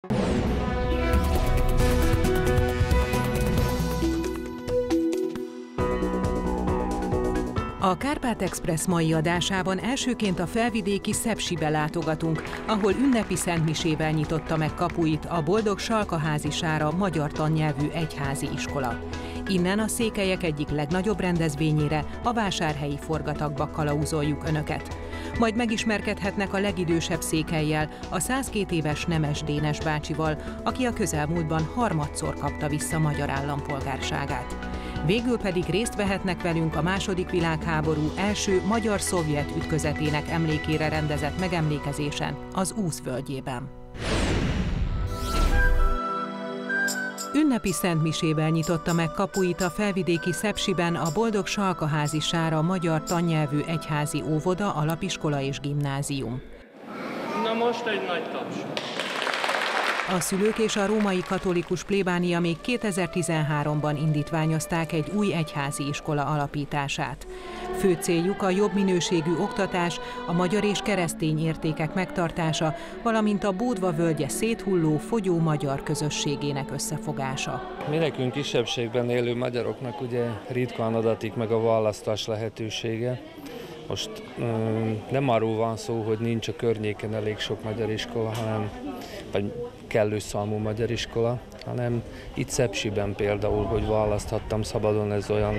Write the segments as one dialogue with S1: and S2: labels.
S1: A Kárpát Express mai adásában elsőként a felvidéki Szepsibe látogatunk, ahol ünnepi szentmisével nyitotta meg kapuit a Boldog Salkaházi Sára magyar tannyelvű egyházi iskola. Innen a székelyek egyik legnagyobb rendezvényére, a vásárhelyi Forgatagba kalauzoljuk Önöket. Majd megismerkedhetnek a legidősebb székellyel, a 102 éves Nemes Dénes bácsival, aki a közelmúltban harmadszor kapta vissza magyar állampolgárságát. Végül pedig részt vehetnek velünk a II. Világháború első magyar-szovjet ütközetének emlékére rendezett megemlékezésen az Úsz völgyében. Ünnepi szentmisével nyitotta meg kapuit a felvidéki Szepsiben a Boldog Salkaházi Sára magyar tannyelvű egyházi óvoda, alapiskola és gimnázium.
S2: Na most egy nagy taps!
S1: A szülők és a római katolikus plébánia még 2013-ban indítványozták egy új egyházi iskola alapítását. Fő céljuk a jobb minőségű oktatás, a magyar és keresztény értékek megtartása, valamint a Bódva völgye széthulló, fogyó magyar közösségének összefogása.
S2: Mi nekünk kisebbségben élő magyaroknak ugye ritkán adatik meg a választás lehetősége. Most nem arról van szó, hogy nincs a környéken elég sok magyar iskola, vagy kellő számú magyar iskola, hanem itt Szepsiben például, hogy választhattam szabadon, ez olyan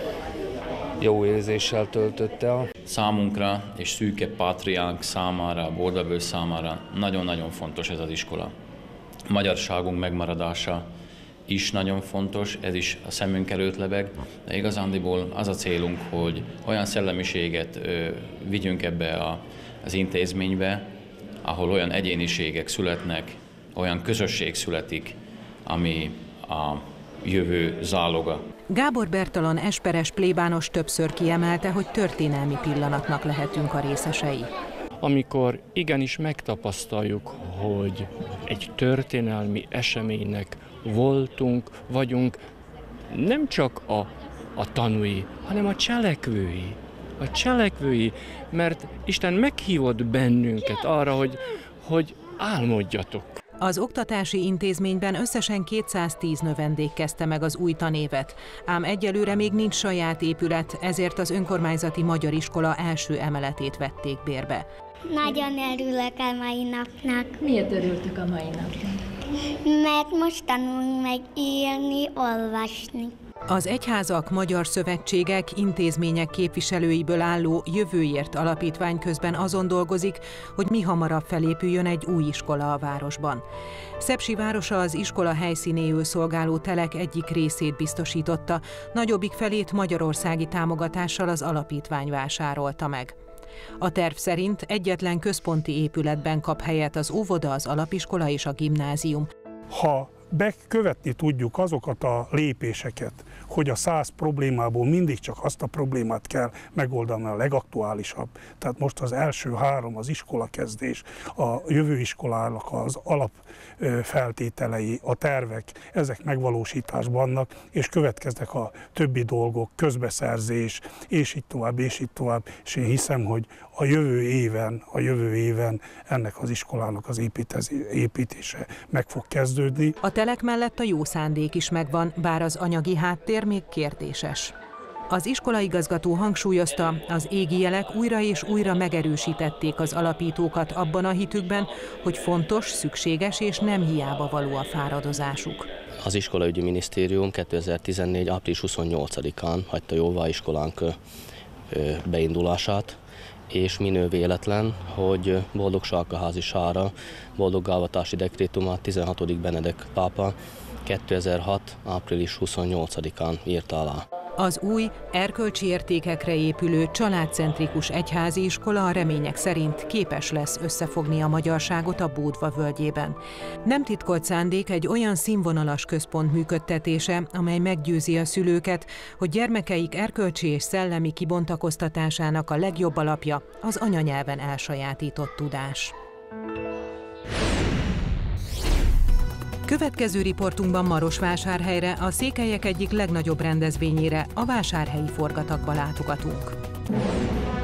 S2: jó érzéssel töltött el.
S3: Számunkra és szűke pátriánk számára, Bordavő számára nagyon-nagyon fontos ez az iskola. A magyarságunk megmaradása is nagyon fontos, ez is a szemünk előtt lebeg, de igazándiból az a célunk, hogy olyan szellemiséget vigyünk ebbe az intézménybe, ahol olyan egyéniségek születnek, olyan közösség születik, ami a jövő záloga.
S1: Gábor Bertalan esperes plébános többször kiemelte, hogy történelmi pillanatnak lehetünk a részesei.
S4: Amikor igenis megtapasztaljuk, hogy egy történelmi eseménynek vagyunk, nem csak a tanúi, hanem a cselekvői, mert Isten meghívott bennünket arra, hogy álmodjatok.
S1: Az oktatási intézményben összesen 210 növendék kezdte meg az új tanévet, ám egyelőre még nincs saját épület, ezért az önkormányzati magyar iskola első emeletét vették bérbe.
S5: Nagyon örülök a mai napnak.
S6: Miért örültök a mai napnak?
S5: Mert most tanulunk meg írni, olvasni.
S1: Az Egyházak Magyar Szövetségek intézmények képviselőiből álló Jövőért alapítvány közben azon dolgozik, hogy mihamarabb felépüljön egy új iskola a városban. Szepsi városa az iskola helyszínéül szolgáló telek egyik részét biztosította, nagyobbik felét magyarországi támogatással az alapítvány vásárolta meg. A terv szerint egyetlen központi épületben kap helyet az óvoda, az alapiskola és a gimnázium.
S7: Ha bekövetni tudjuk azokat a lépéseket, hogy a 100 problémából mindig csak azt a problémát kell megoldani, a legaktuálisabb. Tehát most az első 3, az iskolakezdés, a jövőiskolának az alapfeltételei, a tervek, ezek megvalósításban vannak, és következnek a többi dolgok, közbeszerzés, és így tovább, és én hiszem, hogy a jövő éven ennek az iskolának az építése meg fog kezdődni.
S1: A telek mellett a jó szándék is megvan, bár az anyagi háttér még kérdéses. Az iskolaigazgató hangsúlyozta, az égi jelek újra és újra megerősítették az alapítókat abban a hitükben, hogy fontos, szükséges és nem hiába való a fáradozásuk.
S8: Az Iskolaügyi Minisztérium 2014. április 28-án hagyta jóvá iskolánk beindulását, és minő véletlen, hogy Boldog Salkaházi Sára boldog gálvatási dekrétumát 16. Benedek pápa 2006. április 28-án írta alá.
S1: Az új, erkölcsi értékekre épülő, családcentrikus egyházi iskola a remények szerint képes lesz összefogni a magyarságot a Bódva völgyében. Nem titkolt szándék egy olyan színvonalas központ működtetése, amely meggyőzi a szülőket, hogy gyermekeik erkölcsi és szellemi kibontakoztatásának a legjobb alapja az anyanyelven elsajátított tudás. Következő riportunkban Marosvásárhelyre, a székelyek egyik legnagyobb rendezvényére, a vásárhelyi Forgatagba látogatunk.